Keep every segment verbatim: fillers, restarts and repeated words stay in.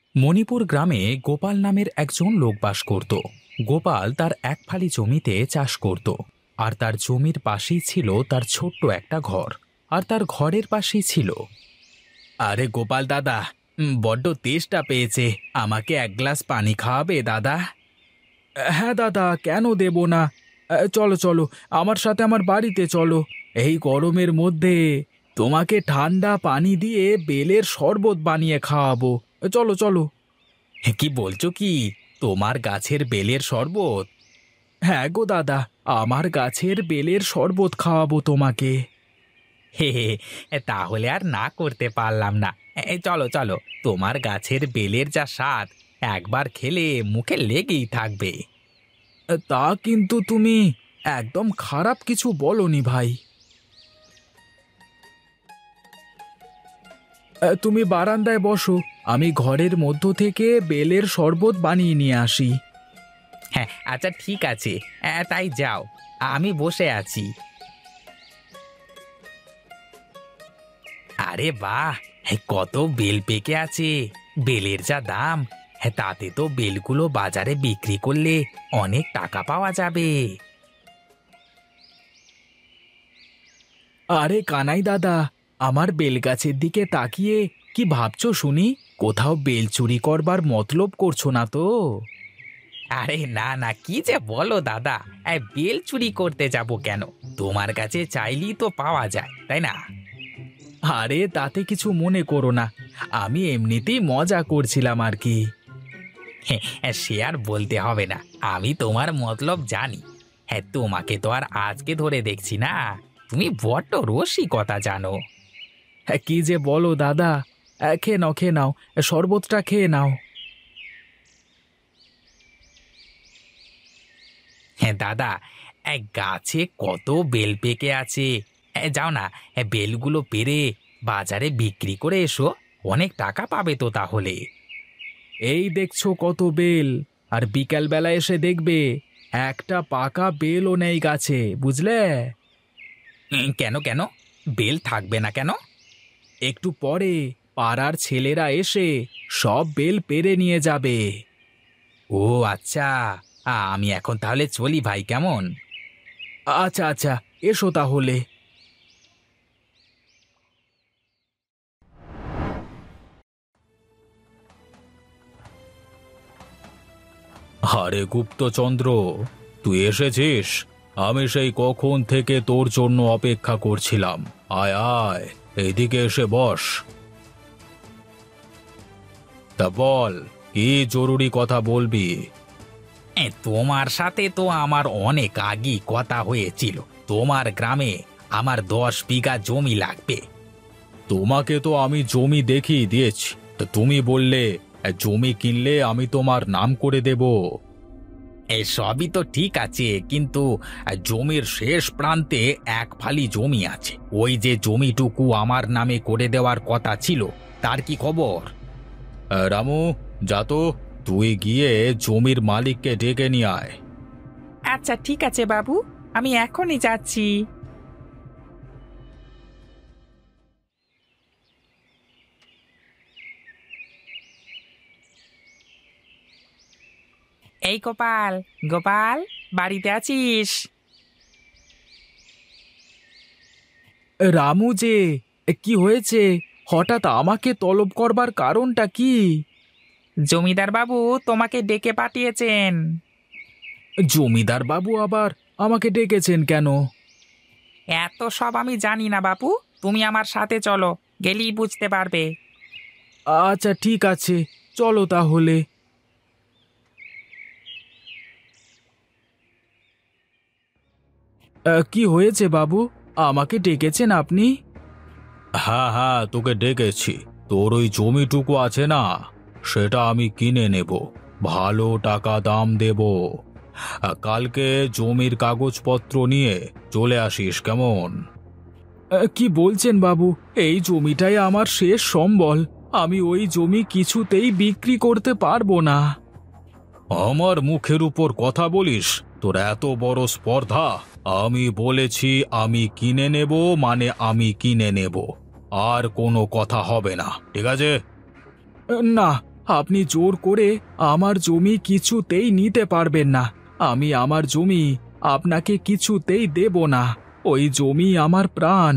মণিপুর গ্রামে গোপাল নামের একজন লোক বাস করত। গোপাল তার এক ফালি জমিতে চাষ করত, আর তার জমির পাশেই ছিল তার ছোট্ট একটা ঘর। আর তার ঘরের পাশেই ছিল। আরে গোপাল দাদা, উম, বড্ড তেষ্টা পেয়েছে, আমাকে এক গ্লাস পানি খাওয়াবে দাদা? হ্যাঁ দাদা, কেন দেব না। আহ, চলো চলো, আমার সাথে আমার বাড়িতে চলো। এই গরমের মধ্যে তোমাকে ঠান্ডা পানি দিয়ে বেলের শরবত বানিয়ে খাওয়াবো। চলো চলো। কি বলছো কি? তোমার গাছের বেলের শরবত? হ্যাঁ গো দাদা, আমার গাছের বেলের শরবত খাওয়াবো তোমাকে। হে হে, তাহলে আর না করতে পারলাম না। এ, চলো চলো, তোমার গাছের বেলের যা স্বাদ, একবার খেলে মুখে লেগেই থাকবে। তা কিন্তু তুমি একদম খারাপ কিছু বলনি ভাই। আহ, তুমি বারান্দায় বসো, আমি ঘরের মধ্য থেকে বেলের শরবত বানিয়ে নিয়ে আসি। হ্যাঁ আচ্ছা ঠিক আছে, আহ, তাই যাও, আমি বসে আছি। আরে বাহ, হ্যাঁ, কত বেল পেকে আছে! বেলের যা দাম, হ্যাঁ, তাতে তো বেলগুলো বাজারে বিক্রি করলে অনেক টাকা পাওয়া যাবে। আরে কানাই দাদা, আমার বেল গাছের দিকে তাকিয়ে কি ভাবছো শুনি? কোথাও বেল চুরি করবার মতলব করছো না তো? আরে না না, কি যে বলো দাদা, এই বেল চুরি করতে যাব কেন? তোমার কাছে চাইলেই তো পাওয়া যায়, তাই না? আরে তাতে কিছু মনে করো না, আমি এমনিতেই মজা করছিলাম আর কি। হ্যাঁ, সে আর বলতে হবে না, আমি তোমার মতলব জানি। হ্যাঁ, তোমাকে তো আর আজকে ধরে দেখছি না, তুমি বড্ড রসিকতা জানো। হ্যাঁ, কি যে বলো দাদা। আহ, খেয়ে নাও খেয়ে নাও, শরবতটা খেয়ে নাও। হ্যাঁ দাদা, এক গাছে কত বেল পেকে আছে। এ, যাও না, এ, বেলগুলো পেড়ে বাজারে বিক্রি করে এসো, অনেক টাকা পাবে তো তাহলে। এই দেখছো কত বেল, আর বিকাল বেলা এসে দেখবে একটা পাকা বেলও নেই গাছে, বুঝলে? উম, কেন কেন, বেল থাকবে না কেন? একটু পরে পাড়ার ছেলেরা এসে সব বেল পেড়ে নিয়ে যাবে। ও আচ্ছা, আমি এখন তাহলে চলি ভাই, কেমন? আচ্ছা আচ্ছা, এসো তাহলে। আরে গুপ্তচন্দ্র, তুই এসেছিস? আমি সেই কখন থেকে তোর জন্য অপেক্ষা করছিলাম। আয় আয়, এইদিকে এসে বস। তা বল, কি জরুরি কথা বলবি? এ, তোমার সাথে তো আমার অনেক আগেই কথা হয়েছিল। তোমার গ্রামে আমার দশ বিঘা জমি লাগবে। তোমাকে তো আমি জমি দেখিয়ে দিয়েছি, তা তুমি বললে এ, জমি কিনলে আমি তোমার নাম করে দেব। এই সবই তো ঠিক আছে, কিন্তু আহ, জমির শেষ প্রান্তে এক ফালি জমি আছে, ওই যে জমিটুকু আমার নামে করে দেওয়ার কথা ছিল, তার কি খবর? আহ, রামু, যা তো, তুই গিয়ে জমির মালিককে ডেকে নিয়ে আয়। আচ্ছা ঠিক আছে বাবু, আমি এখনই যাচ্ছি। এই গোপাল, গোপাল, বাড়িতে আছিস? রামু যে, কি হয়েছে? হঠাৎ আমাকে তলব করবার কারণটা কি? জমিদার বাবু তোমাকে ডেকে পাঠিয়েছেন। জমিদার বাবু আবার আমাকে ডেকেছেন কেন? এত সব আমি জানি না বাপু, তুমি আমার সাথে চলো, গেলেই বুঝতে পারবে। আচ্ছা ঠিক আছে, চলো তাহলে। আহ, কি হয়েছে বাবু, আমাকে ডেকেছেন আপনি? হ্যাঁ হ্যাঁ, তোকে ডেকেছি। তোর ওই জমিটুকু আছে না, সেটা আমি কিনে নেব, ভালো টাকা দাম দেব। আহ, কালকে জমির কাগজপত্র নিয়ে চলে আসিস, কেমন? কি বলছেন বাবু, এই জমিটাই আমার শেষ সম্বল, আমি ওই জমি কিছুতেই বিক্রি করতে পারবো না। আমার মুখের উপর কথা বলিস? তোর এত বড় স্পর্ধা! আমি বলেছি আমি কিনে নেব মানে আমি কিনে নেব, আর কোনো কথা হবে না, ঠিক আছে? না, আপনি জোর করে আমার জমি কিছুতেই নিতে পারবেন না। আমি আমার জমি আপনাকে কিছুতেই দেব না। ওই জমি আমার প্রাণ।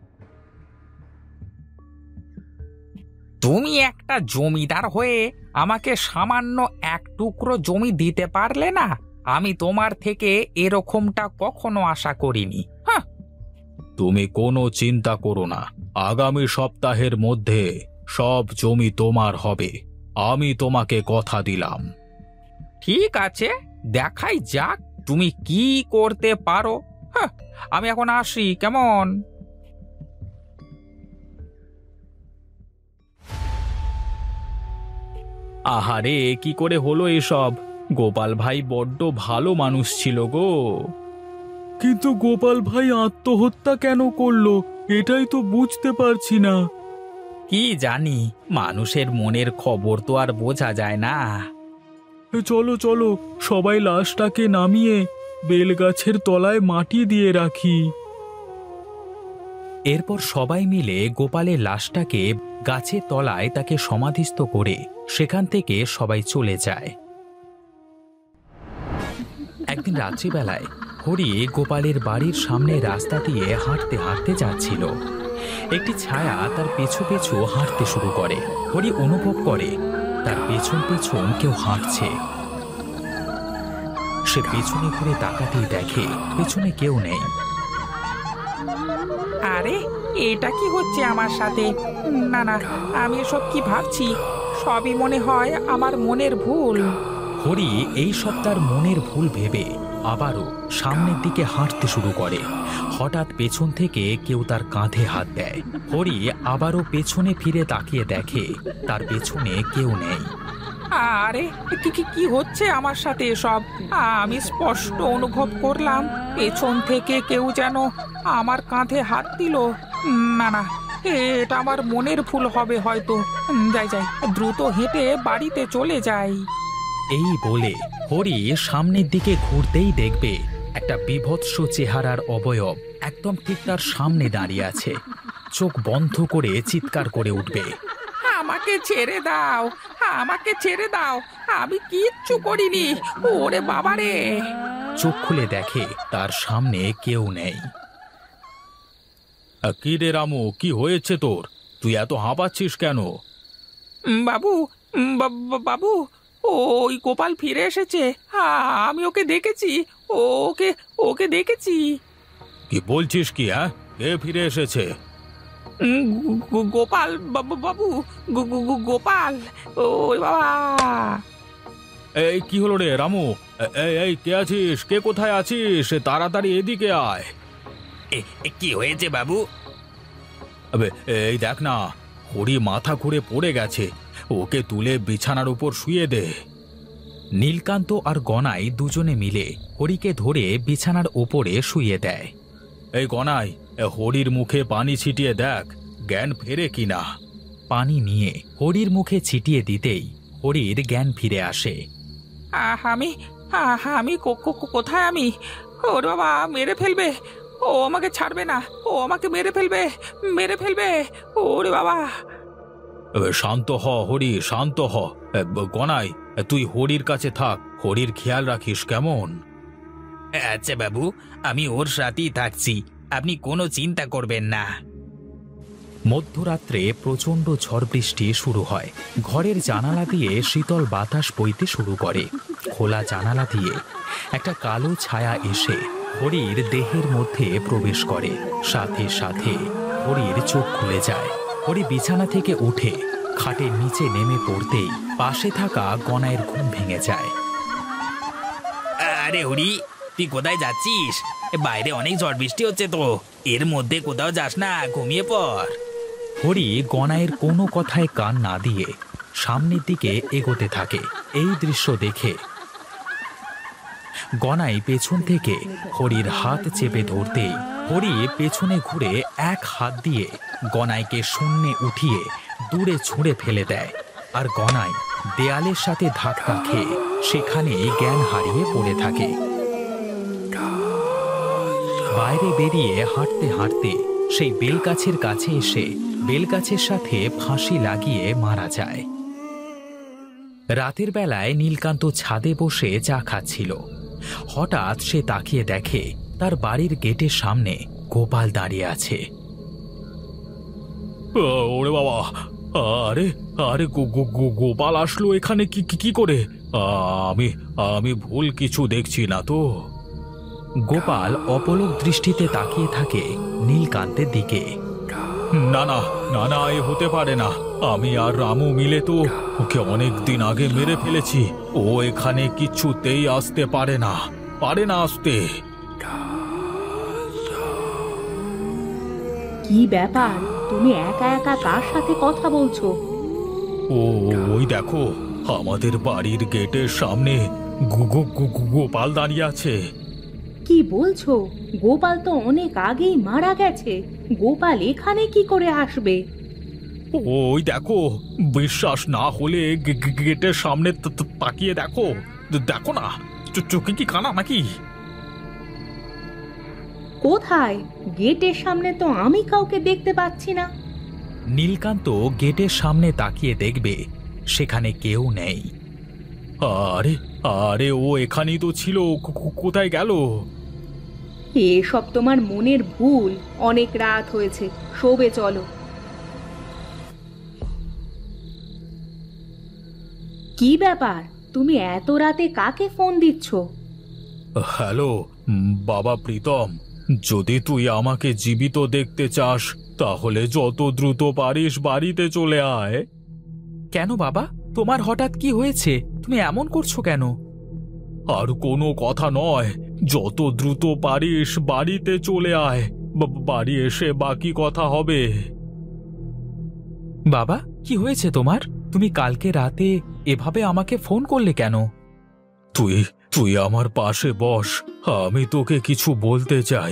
তুমি একটা জমিদার হয়ে আমাকে সামান্য এক টুকরো জমি দিতে পারলে না? আমি তোমার থেকে এরকমটা কখনো আশা করিনি। হ্যাঁ, তুমি কোনো চিন্তা করো না, আগামী সপ্তাহের মধ্যে সব জমি তোমার হবে। আমি তোমাকে কথা দিলাম। ঠিক আছে, দেখাই যাক তুমি কি করতে পারো। হ্যাঁ, আমি এখন আসি, কেমন? আহারে, কি করে হলো এসব? গোপাল ভাই বড্ড ভালো মানুষ ছিল গো। কিন্তু গোপাল ভাই আত্মহত্যা কেন করলো এটাই তো বুঝতে পারছি না। কি জানি, মানুষের মনের খবর তো আর বোঝা যায় না। চলো চলো, সবাই লাশটাকে নামিয়ে বেলগাছের তলায় মাটি দিয়ে রাখি। এরপর সবাই মিলে গোপালের লাশটাকে গাছের তলায় তাকে সমাধিস্থ করে সেখান থেকে সবাই চলে যায়। একদিন রাত্রিবেলায় হরি গোপালের বাড়ির সামনে রাস্তা দিয়ে হাঁটতে হাঁটতে যাচ্ছিল। একটি ছায়া তার পেছু পেছু হাঁটতে শুরু করে। হরি অনুভব করে তার পেছন পেছন কেউ হাঁটছে। সে পেছনে ঘুরে তাকাতেই দেখে পেছনে কেউ নেই। আরে, এটা কি হচ্ছে আমার সাথে? না না, আমি এসব কি ভাবছি? সবই মনে হয় আমার মনের ভুল। হরি এই সব তার মনের ভুল ভেবে আবারও সামনের দিকে হাঁটতে শুরু করে। হঠাৎ পেছন থেকে কেউ তার কাঁধে হাত দেয়। হরি আবারও পেছনে ফিরে তাকিয়ে দেখে তার পেছনে কেউ নেই। আরে, কি কি কি হচ্ছে আমার সাথে এসব? আমি স্পষ্ট অনুভব করলাম পেছন থেকে কেউ যেন আমার কাঁধে হাত দিল। না না, এটা আমার মনের ভুল হবে হয়তো। যাই যাই, দ্রুত হেঁটে বাড়িতে চলে যাই। এই বলে হরি সামনের দিকে ঘুরতেই দেখবে একটা বীভৎস চেহারার অবয়ব একদম ঠিক তার সামনে দাঁড়িয়ে আছে। চোখ বন্ধ করে চিৎকার করে উঠবে, আমাকে ছেড়ে দাও, আমাকে ছেড়ে দাও, আমি কিচ্ছু করিনি। ওরে বাবারে! চোখ খুলে দেখে তার সামনে কেউ নেই। কি রে রামু, কি হয়েছে তোর? তুই এত হাঁপাচ্ছিস কেন? বাবু, বা- বাবু, ওই গোপাল ফিরে এসেছে। আমি ওকে দেখেছি, ওকে ওকে দেখেছি। কি বলছিস কি? হ্যাঁ, কে ফিরে এসেছে? উম, গো- গোপাল বাবু, বাবু, গো- গো- গো- গোপাল, ওই বাবা! এই কি হলো রে রামু? এই এই কে আছিস? কে কোথায় আছিস? তাড়াতাড়ি এদিকে আয়। কি হয়েছে বাবু? আবে, এই দেখ না, হরি মাথা ঘুরে পড়ে গেছে। ওকে তুলে বিছানার উপর শুয়ে দে। নীলকান্ত আর গনাই দুজনে মিলে হরিকে ধরে বিছানার ওপরে শুয়ে দেয়। এই গনাই, হরির মুখে পানি ছিটিয়ে দেখ, জ্ঞান ফেরে কিনা। পানি নিয়ে হরির মুখে ছিটিয়ে দিতেই হরির জ্ঞান ফিরে আসে। আহ, আমি আহ, আমি কো- কো- কো- কোথায় আমি? ওরে বাবা, মেরে ফেলবে! ও আমাকে ছাড়বে না, ও আমাকে মেরে ফেলবে, মেরে ফেলবে! ওরে বাবা! এ, শান্ত হ হরি, শান্ত হ। এ, ব- গনাই, তুই হরির কাছে থাক, হরির খেয়াল রাখিস, কেমন? আচ্ছা বাবু, আমি ওর সাথেই থাকছি, আপনি কোনো চিন্তা করবেন না। মধ্যরাত্রে প্রচণ্ড ঝড় বৃষ্টি শুরু হয়। ঘরের জানালা দিয়ে শীতল বাতাস বইতে শুরু করে। খোলা জানালা দিয়ে একটা কালো ছায়া এসে হরির দেহের মধ্যে প্রবেশ করে। সাথে সাথে হরির চোখ খুলে যায়। হরি বিছানা থেকে উঠে খাটের নিচে নেমে পড়তেই পাশে থাকা গনাইয়ের ঘুম ভেঙে যায়। আরে হরি, তুই কোথায় যাচ্ছিস? বাইরে অনেক ঝড় বৃষ্টি হচ্ছে তো, এর মধ্যে কোথাও যাস না, ঘুমিয়ে পড়। হরি গনাইয়ের কোনো কথায় কান না দিয়ে সামনের দিকে এগোতে থাকে। এই দৃশ্য দেখে গনাই পেছন থেকে হরির হাত চেপে ধরতেই হরি পেছনে ঘুরে এক হাত দিয়ে গনাইকে শূন্যে উঠিয়ে দূরে ছুঁড়ে ফেলে দেয়। আর গনাই দেয়ালের সাথে ধাক্কা খেয়ে সেখানেই জ্ঞান হারিয়ে পড়ে থাকে। বাইরে বেরিয়ে হাঁটতে হাঁটতে সেই বেলগাছের কাছে এসে বেলগাছের সাথে ফাঁসি লাগিয়ে মারা যায়। রাতের বেলায় নীলকান্ত ছাদে বসে চা খাচ্ছিল। হঠাৎ সে তাকিয়ে দেখে তার বাড়ির গেটের সামনে গোপাল দাঁড়িয়ে আছে। ওরে বাবা, আরে আরে গোপাল আসলো এখানে কি কি করে? আমি আমি ভুল কিছু দেখছি না তো? গোপাল অপলক দৃষ্টিতে তাকিয়ে থাকে নীলকান্তের দিকে। না না না না, এ হতে পারে না। আমি আর রামু মিলে তো ওকে অনেক দিন আগে মেরে ফেলেছি। ও এখানে কিছুতেই আসতে পারে না, পারে না আসতে। কি ব্যাপার, তুমি একা একা কার সাথে কথা বলছো? ও ওই দেখো, আমাদের বাড়ির গেটের সামনে গোপাল দাঁড়িয়ে আছে। কি বলছো? গোপাল তো অনেক আগেই মারা গেছে। গোপাল এখানে কি করে আসবে? ওই দেখো, বিশ্বাস না হলে গেটের সামনে তাকিয়ে দেখো। দেখো না, চোখে কি কানা নাকি? কোথায়? গেটের সামনে তো আমি কাউকে দেখতে পাচ্ছি না। নীলকান্ত গেটের সামনে তাকিয়ে দেখবে সেখানে কেউ নেই। আরে আরে, ও এখানেই তো ছিল, কোথায় গেল? এসব তোমার মনের ভুল। অনেক রাত হয়েছে, শোবে চলো। কি ব্যাপার, তুমি এত রাতে কাকে ফোন দিচ্ছ? হ্যালো বাবা প্রীতম, যদি তুই আমাকে জীবিত দেখতে চাস তাহলে যত দ্রুত পারিস বাড়িতে চলে আয়। কেন বাবা, তোমার হঠাৎ কি হয়েছে? তুমি এমন করছো কেন? আর কোনো কথা নয়, যত দ্রুত পারিস বাড়িতে চলে আয়। বাড়ি এসে বাকি কথা হবে। বাবা, কি হয়েছে তোমার? তুমি কালকে রাতে এভাবে আমাকে ফোন করলে কেন? তুই তুই আমার পাশে বস, আমি তোকে কিছু বলতে চাই।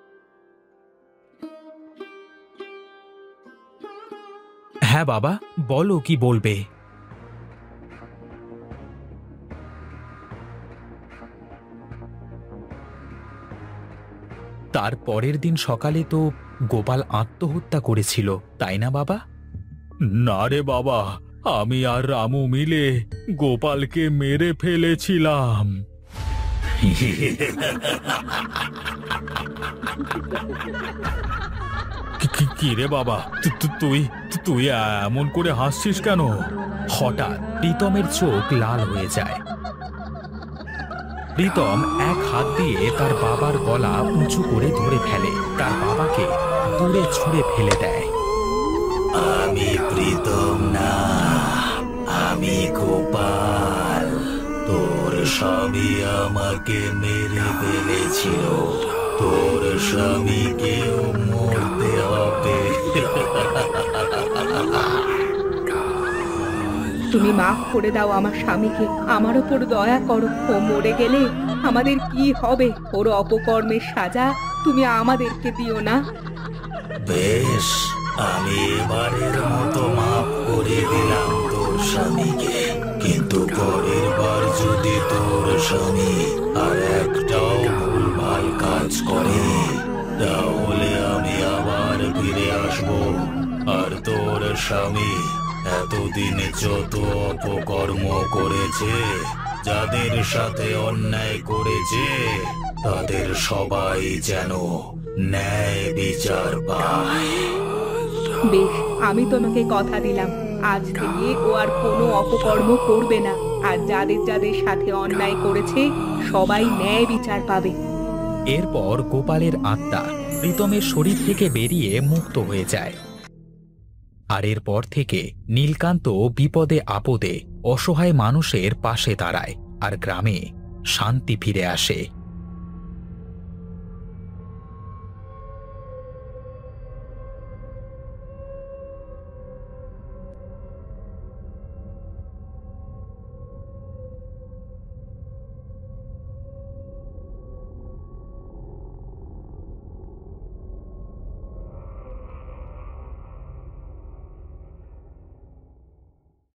হ্যাঁ বাবা, বলো কি বলবে। তার পরের দিন সকালে তো গোপাল আত্মহত্যা করেছিল, তাই না বাবা? না রে বাবা, আমি আর রামু মিলে গোপালকে মেরে ফেলেছিলাম। কি রে বাবা, তুই তুই এমন করে হাসছিস কেন? হঠাৎ প্রীতমের চোখ লাল হয়ে যায়। প্রীতম এক হাত দিয়ে তার বাবার গলা উঁচু করে ধরে ফেলে, তার বাবাকে দূরে ছুঁড়ে ফেলে দেয়। আমি প্রীতম না, আমি গোপাল। তোর স্বামী আমাকে মেরে ফেলেছিল, তোর স্বামীকেও মরতে হবে। তুমি মাফ করে দাও আমার স্বামীকে, আমার ওপর দয়া করো। ও মরে গেলে আমাদের কি হবে? ওর অপকর্মের সাজা তুমি আমাদেরকে দিও না। বেশ, আমি এবারের মতো মাফ করে দিলাম তোর স্বামীকে, কিন্তু পরের বার যদি তোর স্বামী আর একটাও ভুলভাল কাজ করে তাহলে আমি আবার ফিরে আসব। আর তোর স্বামী এতদিন যত অপকর্ম করেছে, যাদের সাথে অন্যায় করেছে, তাদের সবাই যেন ন্যায় বিচার পায়। বেশ, আমি তোমাকে কথা দিলাম, আজ থেকে ও আর কোনো অপকর্ম করবে না। আর যাদের যাদের সাথে অন্যায় করেছে সবাই ন্যায় বিচার পাবে। এরপর গোপালের আত্মা প্রীতমের শরীর থেকে বেরিয়ে মুক্ত হয়ে যায়। আর এরপর থেকে নীলকান্ত বিপদে আপদে অসহায় মানুষের পাশে দাঁড়ায়, আর গ্রামে শান্তি ফিরে আসে।